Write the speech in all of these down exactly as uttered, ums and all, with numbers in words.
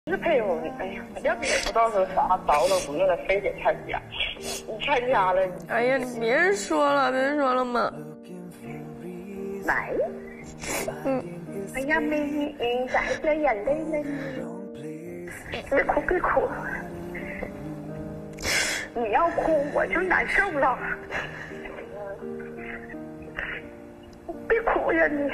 是佩服你，哎呀，要不也不知道是啥刀都不用了，非得参加，你参加了。 哎呀，你别说了，别说了嘛。 来， 嗯， 哎呀，美女，再掉眼泪了你，别哭别哭，你要哭我就难受了，别哭呀你。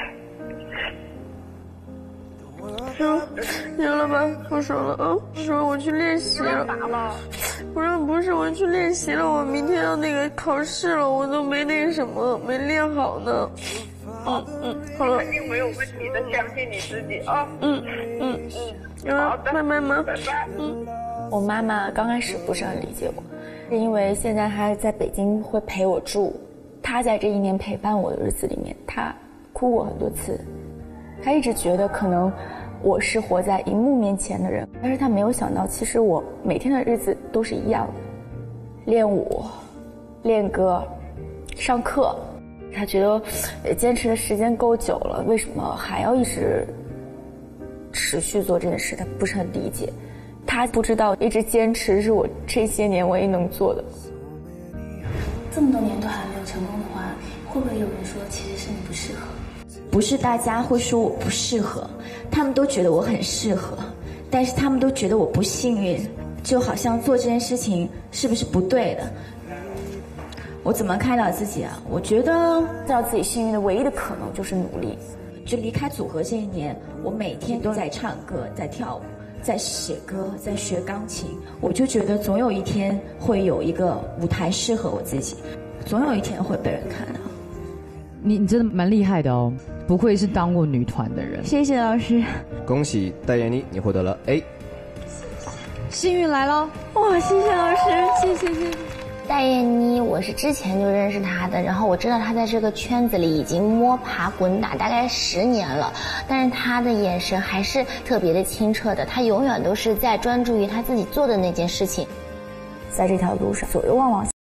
行，行了吧，不说了啊，不说我去练习了。不是不是，我去练习了，我明天要那个考试了，我都没那个什么，没练好呢。嗯嗯，好了。 肯定没有问题的，相信你自己啊。 嗯嗯嗯，好的，拜拜妈。 拜拜。 嗯， 我妈妈刚开始不是很理解我，是因为现在她在北京会陪我住，她在这一年陪伴我的日子里面，她哭过很多次。他一直觉得可能我是活在荧幕面前的人，但是他没有想到，其实我每天的日子都是一样的，练舞、练歌、上课。他觉得坚持的时间够久了，为什么还要一直持续做这件事？他不是很理解，他不知道一直坚持是我这些年唯一能做的。 这么多年都还没有成功的话，会不会有人说其实是你不适合？ 不是大家会说我不适合，他们都觉得我很适合，但是他们都觉得我不幸运，就好像做这件事情是不是不对的。我怎么开导自己啊？我觉得让自己幸运的唯一的可能就是努力。就离开组合这一年，我每天都在唱歌，在跳舞，在写歌，在学钢琴。我就觉得总有一天会有一个舞台适合我自己，总有一天会被人看到。 你你真的蛮厉害的哦，不愧是当过女团的人。 谢谢老师， 恭喜戴妍妮，你获得了 A。 幸运来了， 哇！谢谢老师，谢谢谢谢。 戴妍妮，我是之前就认识她的，然后我知道她在这个圈子里已经摸爬滚打大概十年了，但是她的眼神还是特别的清澈的，她永远都是在专注于她自己做的那件事情。 在这条路上左右望望。